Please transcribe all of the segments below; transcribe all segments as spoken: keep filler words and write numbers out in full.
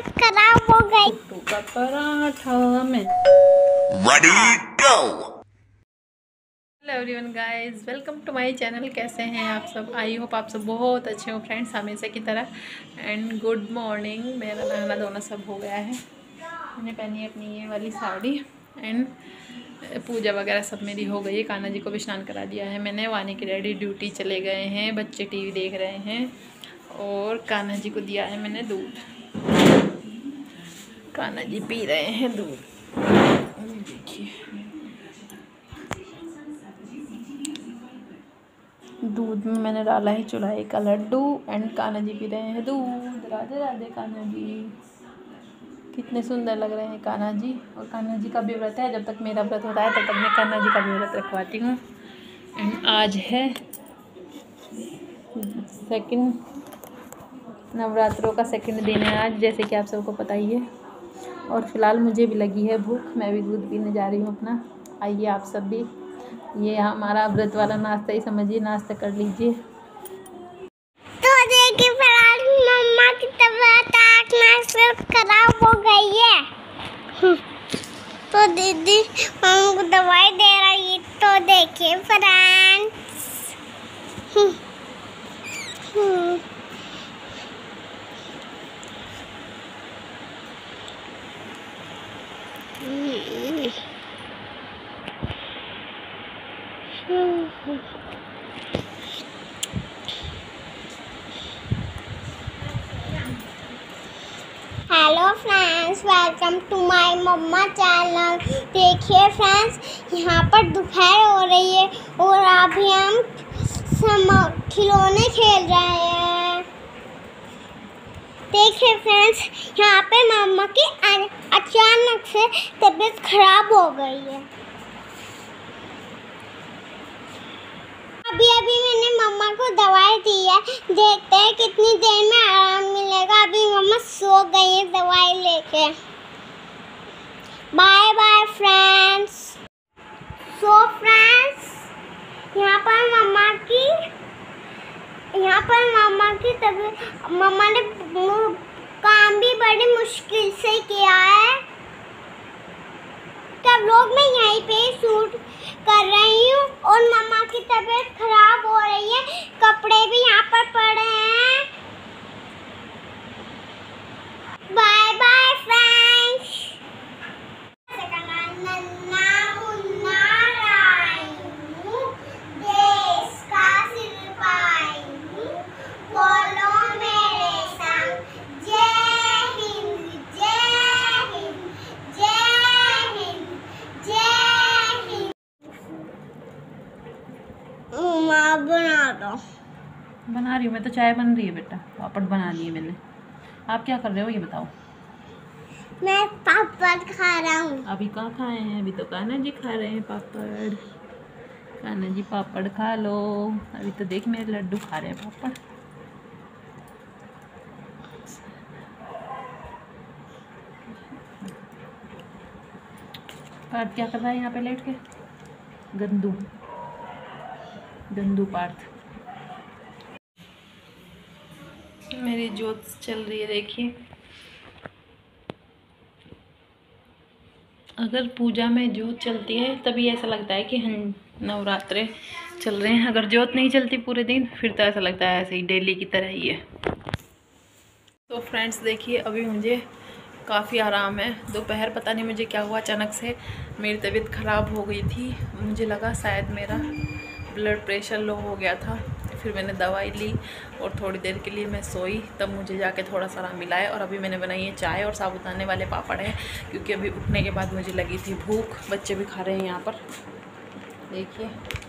तबीयत खराब हो गई। कुट्टू का पराठा में रेडी गो। Hello everyone guys, welcome to my channel. कैसे हैं आप सब? आई होप आप सब बहुत अच्छे हो फ्रेंड्स, हमेशा की तरह। And good morning. मेरा नहाना धोना सब हो गया है। मैंने पहनी है अपनी ये वाली साड़ी एंड पूजा वगैरह सब मेरी हो गई है। कान्हा जी को भी स्नान करा दिया है मैंने। वानी के डैडी ड्यूटी चले गए हैं, बच्चे टीवी देख रहे हैं और कान्हा जी को दिया है मैंने दूध। कान्हा जी पी रहे हैं दूध, देखिए। दूध में मैंने डाला है चुलाई का लड्डू एंड कान्हा जी पी रहे हैं दूध। राधे राधे कान्हा जी, कितने सुंदर लग रहे हैं कान्हा जी। और कान्हा जी का भी व्रत है, जब तक मेरा व्रत होता है तब तक मैं कान्हा जी का भी व्रत रखवाती हूँ। एंड आज है सेकंड नवरात्रों का सेकंड दिन है आज, जैसे कि आप सबको पता ही है। और फिलहाल मुझे भी लगी है भूख, मैं भी दूध पीने जा रही हूँ अपना। आइए आप सब भी, ये हमारा व्रत वाला नाश्ता ही समझिए, नाश्ता कर लीजिए। तो देखिए फिलहाल मम्मा की तबीयत आज खराब हो गई है, तो दीदी मम्मा को दवाई दे रही है। तो देखिए friends, hello friends, welcome to my mamma channel. देखिए फ्रेंड्स, यहाँ पर दोपहर हो रही है और अभी हम खिलौने खेल रहे हैं। देखिए फ्रेंड्स, यहाँ पे मम्मा की अचानक से तबीयत खराब हो गई है। अभी अभी मैंने मम्मा को दवाई दी है, देखते हैं कितनी देर में आराम मिलेगा। अभी मम्मा सो गई है दवाई लेके। Bye bye friends. So friends, यहाँ पर मम्मा की यहाँ पर मम्मा की तबीयत, मम्मा ने काम भी बड़ी मुश्किल से किया है। तब लोग मैं यहीं पे शूट कर रही हूँ और मम्मा की तबीयत खराब हो रही है। कपड़े भी यहाँ पर पड़े हैं। Bye bye friends. बना दो। बना रही हूँ मैं तो, चाय बन रही है बेटा, पापड़ बना लिए मैंने। आप क्या कर रहे हो ये बताओ? मैं पापड़ खा रहा हूँ। अभी कहाँ खाए हैं? अभी तो कान्हा जी खा रहे हैं पापड़। कान्हा जी पापड़ खा लो। अभी तो देख मेरे लड्डू खा रहे हैं पापड़। पार्थ क्या कर रहा है यहाँ पे लेट के? गंदू गंदू पार्थ। मेरी जोत चल रही है, देखिए। अगर पूजा में जोत चलती है तभी ऐसा लगता है कि हम नवरात्रे चल रहे हैं। अगर जोत नहीं चलती पूरे दिन फिर तो ऐसा लगता है ऐसे ही डेली की तरह ही है। तो फ्रेंड्स देखिए, अभी मुझे काफ़ी आराम है। दोपहर पता नहीं मुझे क्या हुआ, अचानक से मेरी तबीयत ख़राब हो गई थी। मुझे लगा शायद मेरा ब्लड प्रेशर लो हो गया था। फिर मैंने दवाई ली और थोड़ी देर के लिए मैं सोई, तब मुझे जाके थोड़ा सा आराम मिला है। और अभी मैंने बनाई है चाय और साबुदाने वाले पापड़ हैं, क्योंकि अभी उठने के बाद मुझे लगी थी भूख। बच्चे भी खा रहे हैं यहाँ पर, देखिए।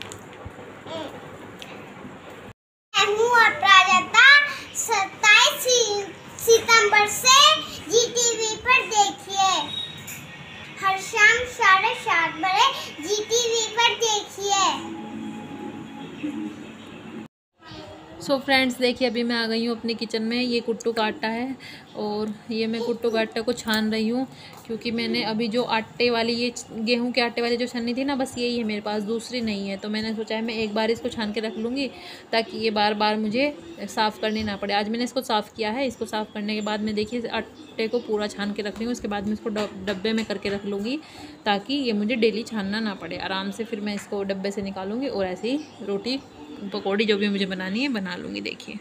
सत्ताईस सितंबर से जी टीवी पर देखिए, हर शाम साढ़े सात बजे जी टीवी पर देखिए। सो फ्रेंड्स देखिए अभी मैं आ गई हूँ अपने किचन में। ये कुट्टू का आटा है और ये मैं कुट्टू का आटे को छान रही हूँ, क्योंकि मैंने अभी जो आटे वाली ये गेहूं के आटे वाली जो छन्नी थी ना, बस यही है मेरे पास, दूसरी नहीं है। तो मैंने सोचा है मैं एक बार इसको छान के रख लूँगी ताकि ये बार बार मुझे साफ़ करनी ना पड़े। आज मैंने इसको साफ़ किया है। इसको साफ़ करने के बाद मैं देखिए आटे को पूरा छान के रख रही हूँ। उसके बाद मैं इसको डब्बे में करके रख लूँगी ताकि ये मुझे डेली छानना ना पड़े। आराम से फिर मैं इसको डब्बे से निकालूँगी और ऐसे ही रोटी पकौड़ी जो भी मुझे बनानी है बना लूँगी। देखिए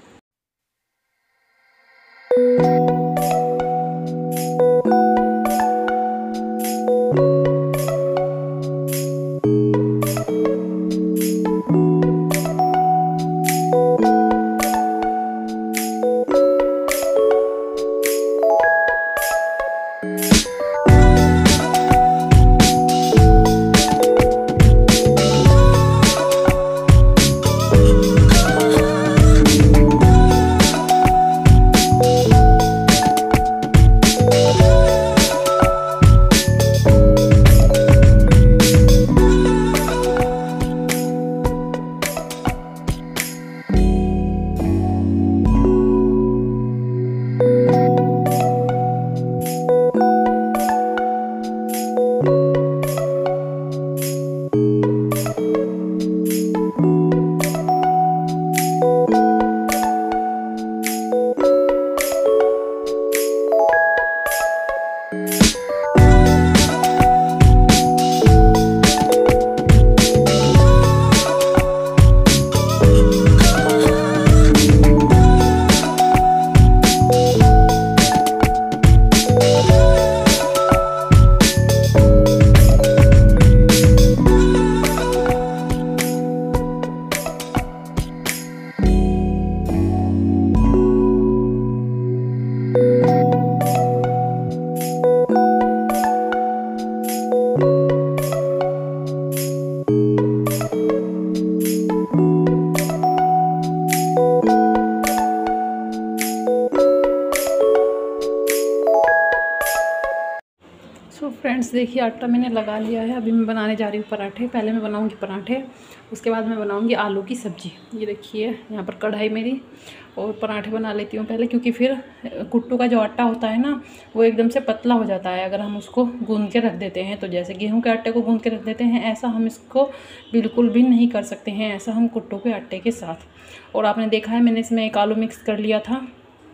सो फ्रेंड्स देखिए आटा मैंने लगा लिया है। अभी मैं बनाने जा रही हूँ पराठे। पहले मैं बनाऊँगी पराठे, उसके बाद मैं बनाऊँगी आलू की सब्ज़ी। ये देखिए यहाँ पर कढ़ाई मेरी, और पराठे बना लेती हूँ पहले, क्योंकि फिर कुट्टू का जो आटा होता है ना वो एकदम से पतला हो जाता है अगर हम उसको गूंद के रख देते हैं। तो जैसे गेहूं के आटे को गूंद के रख देते हैं, ऐसा हम इसको बिल्कुल भी नहीं कर सकते हैं, ऐसा हम कुट्टू के आटे के साथ। और आपने देखा है मैंने इसमें एक आलू मिक्स कर लिया था।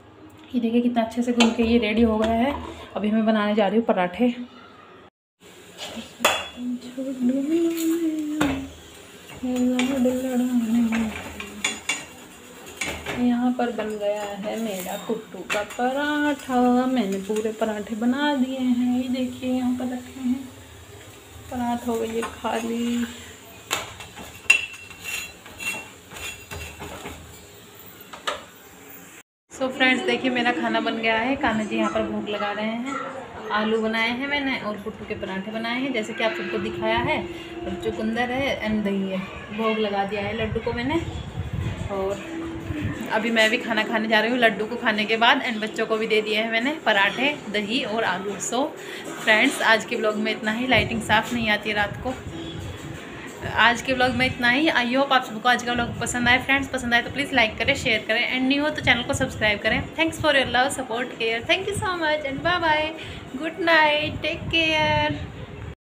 ये देखिए कितना अच्छे से गूंद के ये रेडी हो गया है। अभी मैं बनाने जा रही हूँ पराठे। यहाँ पर बन गया है मेरा कुट्टू का पराठा। मैंने पूरे पराठे बना दिए हैं। ये देखिए यहाँ पर रखे हैं पराठा, हो गई है खाली। सो so फ्रेंड्स देखिए मेरा खाना बन गया है। कान्हा जी यहाँ पर भोग लगा रहे हैं। आलू बनाए हैं मैंने और कुट्टू के पराठे बनाए हैं, जैसे कि आप सबको दिखाया है। और चुकंदर है एंड दही है। भोग लगा दिया है लड्डू को मैंने, और अभी मैं भी खाना खाने जा रही हूँ। लड्डू को खाने के बाद एंड बच्चों को भी दे दिए हैं मैंने पराठे, दही और आलू। सो फ्रेंड्स आज के ब्लॉग में इतना ही। लाइटिंग साफ़ नहीं आती है रात को। आज के ब्लॉग में इतना ही। आई होप आप सबको आज का ब्लॉग पसंद आए। फ्रेंड्स पसंद आए तो प्लीज़ लाइक करें, शेयर करें, एंड न्यू हो तो चैनल को सब्सक्राइब करें। Thanks for your love, support, care. Thank you so much and bye bye. Good night, take care.